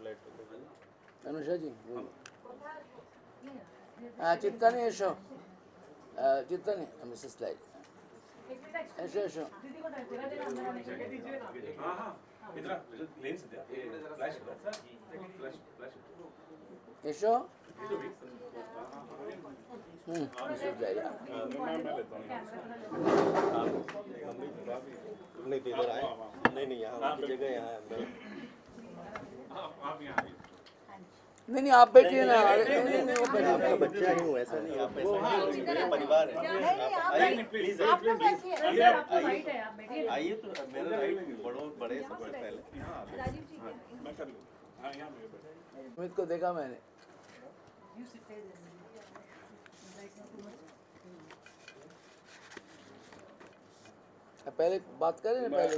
अनुषा जी चित्तानी ऐशो चित्तानी मिसेस लाइट ऐशो ऐशो ऐशो मिसेस लाइट नहीं तो इधर आए नहीं यहाँ की जगह यहाँ है नहीं आप बैठिए ना नहीं वो बैठिए आपका बच्चा ही हूँ ऐसा नहीं आप ऐसा मेरा परिवार है आइए प्लीज आइए तो मेरा राइट बड़े सबसे पहले अमित को देखा मैंने पहले बात करें ना पहले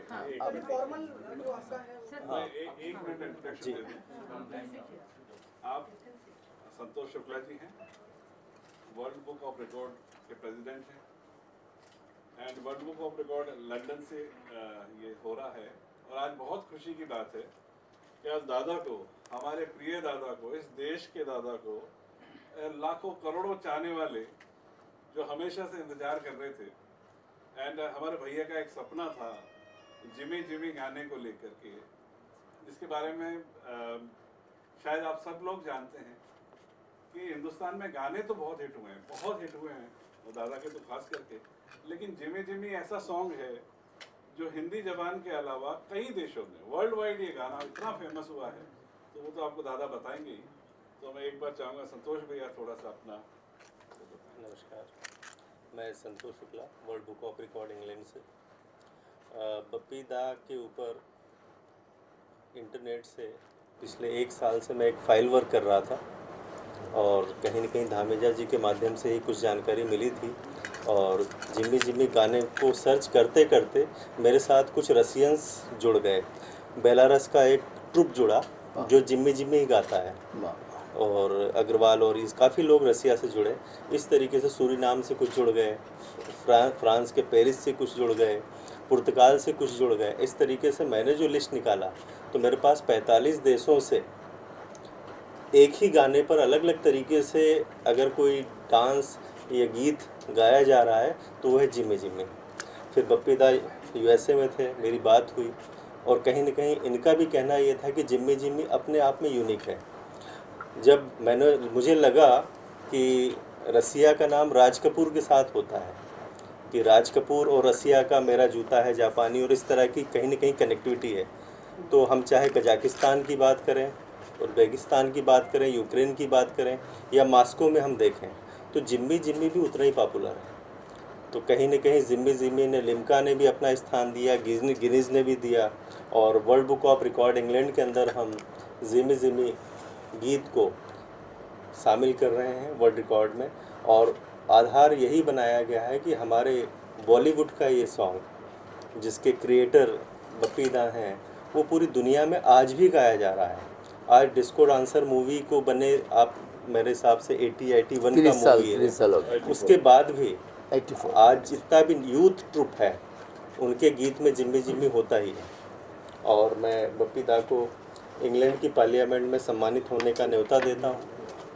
एक मिनट इंट्रोडक्शन दे दें। आप संतोष शुक्ला जी हैं, वर्ल्ड बुक ऑफ रिकॉर्ड के प्रेसिडेंट हैं and world book of record London से ये हो रहा है। और आज बहुत खुशी की बात है कि आज दादा को, हमारे प्रिय दादा को, इस देश के दादा को लाखों करोड़ों चाहने वाले जो हमेशा से इंतजार कर रहे थे एंड हमारे भैया का एक सपना था जिमी जिमी गाने को लेकर के, जिसके बारे में शायद आप सब लोग जानते हैं कि हिंदुस्तान में गाने तो बहुत हिट हुए हैं और दादा के तो खास करके, लेकिन जिमी जिमी ऐसा सॉन्ग है जो हिंदी जबान के अलावा कई देशों में वर्ल्ड वाइड ये गाना इतना फेमस हुआ है, तो वो तो आपको दादा बताएंगे ही। तो मैं एक बार चाहूँगा संतोष भैया थोड़ा सा अपना। नमस्कार, मैं Santosh Shukla, world book of record England से। बप्पी दा के ऊपर इंटरनेट से पिछले 1 साल से मैं एक फाइल वर्क कर रहा था और कहीं न कहीं धामेजा जी के माध्यम से ही कुछ जानकारी मिली थी और जिम्मी जिम्मी गाने को सर्च करते करते मेरे साथ कुछ रसियंस जुड़ गए। बेलारस का एक ट्रुप जुड़ा जो जिम्मी जिम्मी ही गाता है और अग्रवाल और इस काफ़ी लोग रसिया से जुड़े। इस तरीके से सूरीनाम से कुछ जुड़ गए, फ्रांस के पेरिस से कुछ जुड़ गए, पुर्तगाल से कुछ जुड़ गए। इस तरीके से मैंने जो लिस्ट निकाला तो मेरे पास 45 देशों से एक ही गाने पर अलग अलग तरीके से अगर कोई डांस या गीत गाया जा रहा है तो वह है जिम्मी जिम्मी। फिर बप्पी दा USA में थे, मेरी बात हुई और कहीं न कहीं इनका भी कहना ये था कि जिम्मी जिम्मी अपने आप में यूनिक है। जब मुझे लगा कि रसिया का नाम राज कपूर के साथ होता है, कि राज कपूर और रसिया का मेरा जूता है जापानी और इस तरह की कहीं न कहीं कनेक्टिविटी है, तो हम चाहे कजाकिस्तान की बात करें, उज़्बेकिस्तान की बात करें, यूक्रेन की बात करें या मॉस्को में हम देखें तो जिम्मी जिम्मी भी उतना ही पॉपुलर है। तो कहीं न कहीं जिम्मी जिम्मी ने, लिम्का ने भी अपना स्थान दिया, गिनीज ने भी दिया और world book of record England के अंदर हम जिम्मी जिम्मी गीत को शामिल कर रहे हैं वर्ल्ड रिकॉर्ड में। और आधार यही बनाया गया है कि हमारे बॉलीवुड का ये सॉन्ग जिसके क्रिएटर बप्पी दा हैं वो पूरी दुनिया में आज भी गाया जा रहा है। आज डिस्को डांसर मूवी को बने आप मेरे हिसाब से 81 का मूवी है, उसके बाद भी 84 आज जितना भी यूथ ट्रुप है उनके गीत में जिम्मी जिम्मी होता ही है। और मैं बप्पी दा को इंग्लैंड की पार्लियामेंट में सम्मानित होने का न्योता देता हूँ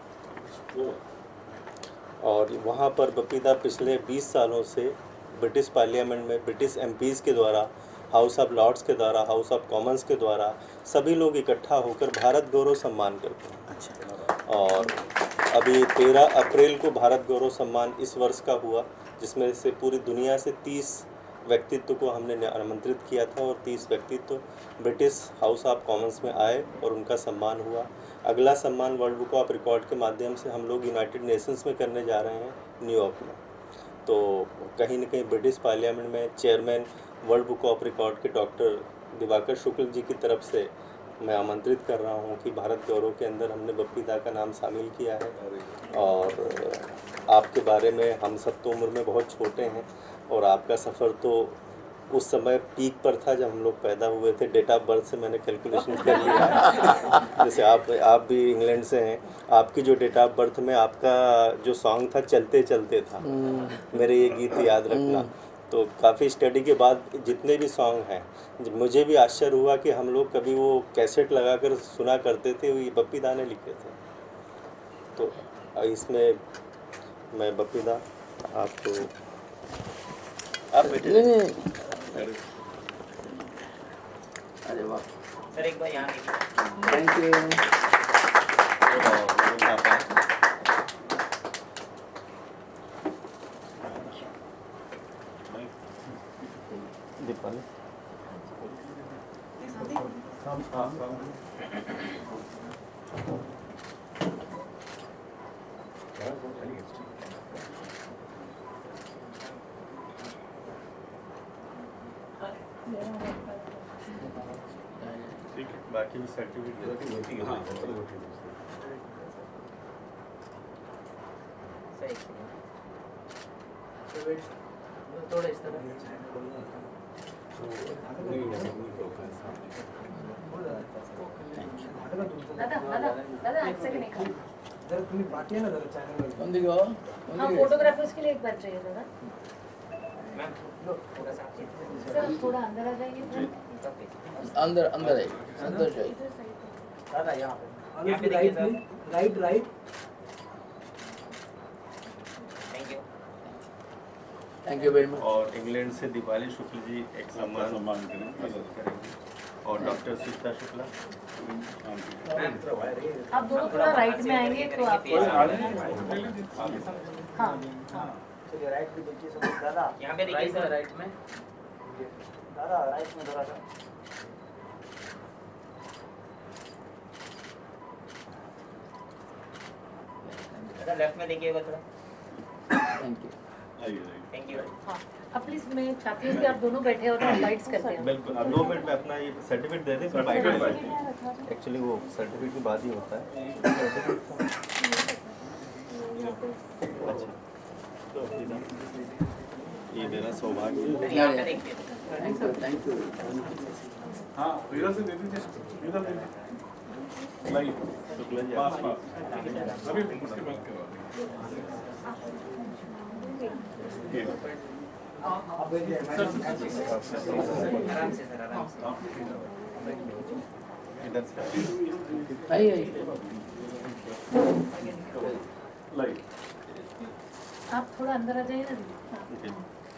और वहाँ पर बप्पी दा पिछले 20 सालों से ब्रिटिश पार्लियामेंट में ब्रिटिश MPs के द्वारा, हाउस ऑफ लॉर्ड्स के द्वारा, हाउस ऑफ कॉमन्स के द्वारा सभी लोग इकट्ठा होकर भारत गौरव सम्मान करते हैं। और अभी 13 अप्रैल को भारत गौरव सम्मान इस वर्ष का हुआ, जिसमें से पूरी दुनिया से 30 व्यक्तित्व को हमने आमंत्रित किया था और 30 व्यक्तित्व ब्रिटिश हाउस ऑफ कॉमन्स में आए और उनका सम्मान हुआ। अगला सम्मान वर्ल्ड बुक ऑफ रिकॉर्ड के माध्यम से हम लोग यूनाइटेड नेशंस में करने जा रहे हैं न्यूयॉर्क में। तो कहीं न कहीं ब्रिटिश पार्लियामेंट में chairman world book of record के डॉक्टर दिवाकर शुक्ल जी की तरफ से मैं आमंत्रित कर रहा हूं कि भारत गौरव के अंदर हमने बप्पी दा का नाम शामिल किया है। और आपके बारे में, हम सब तो उम्र में बहुत छोटे हैं और आपका सफ़र तो उस समय पीक पर था जब हम लोग पैदा हुए थे। डेट ऑफ बर्थ से मैंने कैलकुलेशन कर लिया है। जैसे आप भी इंग्लैंड से हैं, आपकी जो डेट ऑफ बर्थ में आपका जो सॉन्ग था चलते चलते था, मेरे ये गीत याद रखना। तो काफ़ी स्टडी के बाद जितने भी सॉन्ग हैं, मुझे भी आश्चर्य हुआ कि हम लोग कभी वो कैसेट लगाकर सुना करते थे, ये बप्पी दा ने लिखे थे। तो इसमें मैं बप्पी दा आपको आप बैठे। नहीं, अरे वाह, सर एक बार यहाँ देखिए। Thank you. दीपाली ठीक है, बाकी भी सर्टिफिकेट सर एक सेकंड। थोड़ा इस तरह। दादा एक सेकंड एक जरा तुम्ही बाकी आहे ना जरा चॅनल बंदी गो, हाँ फोटोग्राफर्स के लिए एक बार चाहिए दादा। मैम थोड़ा सा आप सर आप थोड़ा अंदर आ जाइए। अंदर अंदर है, अंदर जाइए। इधर साइड दादा यहाँ पे राईट देखिए sir. Right right thank you. Thank you very much. और इंग्लैंड से दीपाली शुक्ल जी एक सम्मान करें। और डॉक्टर सुचिता शुक्ला। आप दोनों थोड़ा राइट में आएंगे तो आप हाँ हाँ चलिए राइट पे देखिए सब दादा यहाँ पे देखिए सर। राइट में दादा राइट में थोड़ा सा दादा लेफ्ट में देखिएगा थोड़ा। Thank you. Thank you. हाँ अब प्लीज मैं चाहती हूँ कि आप दोनों बैठे और लाइट्स करते हैं। बिल्कुल, अब 2 मिनट में अपना ये सर्टिफिकेट दे दें, फिर बाइक में बैठते हैं। एक्चुअली वो सर्टिफिकेट के बाद ही होता है। अच्छा, तो ये मेरा सौभाग्य सर है। यहाँ पे देखिए। Thank you, thank you. हाँ, इधर से दे दीजिए, इधर दे दीजिए। लाइए, शुक्ला जी पास आप पास। अभी उसके बाद करवा देंगे। आप बैठिए आराम से सर, आराम से। इधर से आइए आइए। लाइए। आप थोड़ा अंदर आ जाइए ना। जी।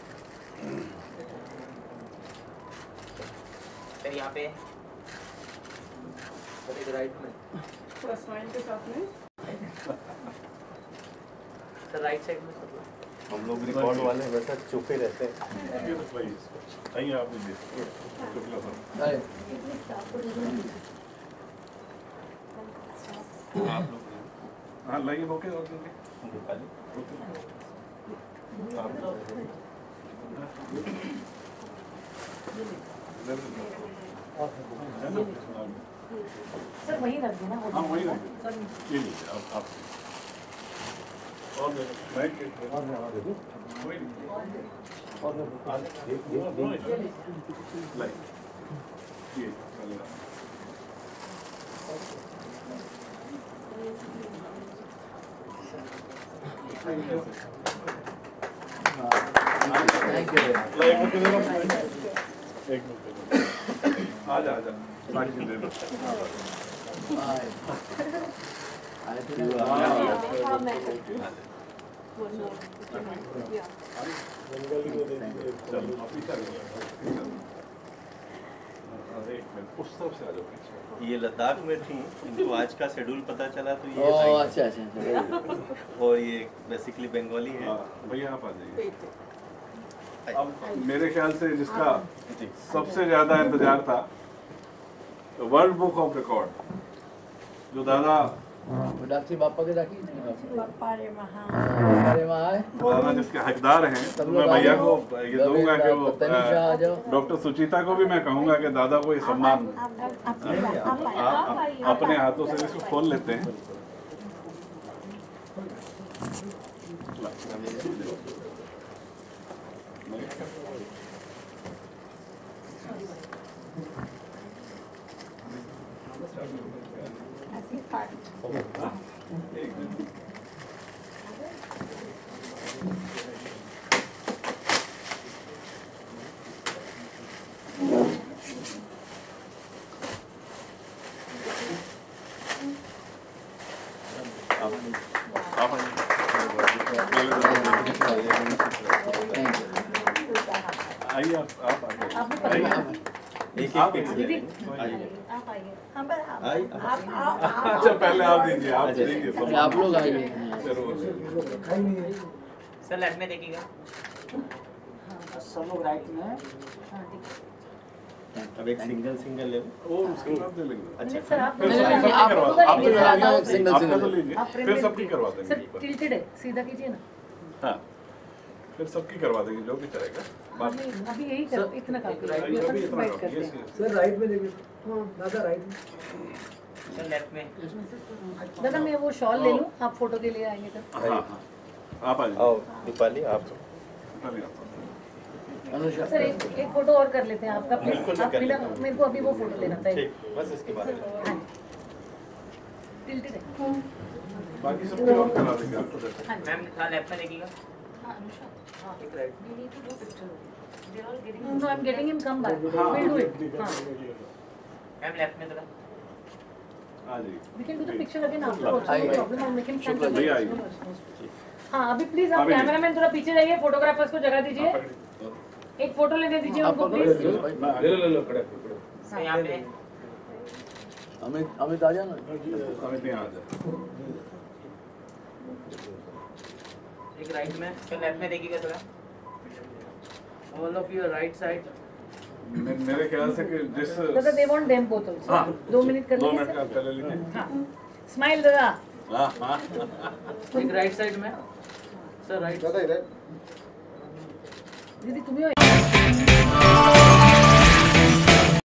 सर यहाँ पे राइट में थोड़ा स्माइल के साथ में। सर राइट साइड में सब हम लोग रिकॉर्ड वाले वैसा चुपे रहते हैं। आइए आप दीजिए। शुक्ला सर। आइए। आप लोग हाँ लाइए, ओके और दीजिए। दीपाली सर वही रख देना। हाँ वही रखिए। ये लीजिए आप और बैठ के कोई नहीं। ये चलेगा। Thank you. एक मिनट आजा आजा बाकी दे दो। चलो ऑफिसर एक मिनट उस तरफ से आ जाओ पीछे। ये लद्दाख में थी, इनको आज का शेड्यूल पता चला तो ये ओह आई। अच्छा अच्छा। और ये बेसिकली बंगाली है। हाँ भैया आप आ जाइए। अब मेरे ख्याल से जिसका सबसे ज्यादा इंतजार था वर्ल्ड बुक ऑफ रिकॉर्ड, जो दादा डॉक्टर बापा के दाखी अरे वहाँ अरे वहाँ है। दादा जिसके हकदार हैं, तो सब मैं लोग भैया आ को जाओ। ये दूंगा कि वो तनिषा आ जाओ। डॉक्टर सुचिता को भी मैं कहूंगा कि दादा को ये सम्मान अपने हाथों से इसको खोल लेते हैं। आइए आप आगे। आपने पकड़ा एक आप पिक्स दीदी आइए। आप आइए अच्छा पहले आप दीजिए, आप दीजिए सब। आप लोग आइए। जरूर। सर लेफ्ट में देखिएगा। सब लोग राइट में हैं। हाँ ठीक है अब एक सिंगल सिंगल ले वो उसके बाद ले लेंगे। अच्छा सर आप फिर नहीं, सबकी नहीं, आप- करवा- आप- आपका आप- तो सिंगल- आपका सिंगल। तो लीजिए, आप फ्रेम फिर में- सबकी करवा देंगे सर ऊपर। टिल्टेड है सीधा कीजिए ना हाँ, फिर सबकी करवा देंगे जो भी चलेगा। बात अभी अभी यही कर इतना काफी है अभी अपन इतना वेट काफी करते है, हैं yes, yes। सर राइट में देखिए दादा राइट में सर लेफ्ट में। दादा मैं वो शॉल ले लूं आप फोटो के लिए आएंगे तो हाँ हाँ, आप आ जाइए। आओ दीपाली आप पहले आप। अनुषा सर एक फोटो और कर लेते हैं आपका बिल्कुल प्लीज आप कर मेरा लेते हैं। मेरे को अभी वो फोटो लेना था ठीक, बस इसके बाद हाँ टिल्टेड है बाकी सबकी और करा देंगे आपको देखो। हाँ मैम थोड़ा लेफ्ट में देखिएगा। हाँ अनुषा हाँ एक right we need to do picture they're all getting no I'm getting him come back हाँ, we'll do it हाँ मैम लेफ्ट में थोड़ा। आ जाइए। we can do the picture again after also आइए, no आइए। problem I'll make him stand भैया up. आइए। हाँ अभी प्लीज आप अभी नहीं। कैमरामैन थोड़ा पीछे जाइए फोटोग्राफर्स को जगह दीजिए एक फोटो लेने दीजिए आप उनको पकड़ो प्लीज भाई। ले खड़े सर यहाँ पे अमित अमित आ जाना अमित यहाँ आ जाए। एक राइट में। सर लेफ्ट में देखिएगा थोड़ा। All of your right side मेरे ख्याल से कि जिस दादा they want them both also हाँ। 2 मिनट कर 2 लीजिए मिनट का सर पहले लीजिए। हाँ स्माइल दादा हाँ हाँ। एक राइट साइड में सर राइट दीदी तुम्हें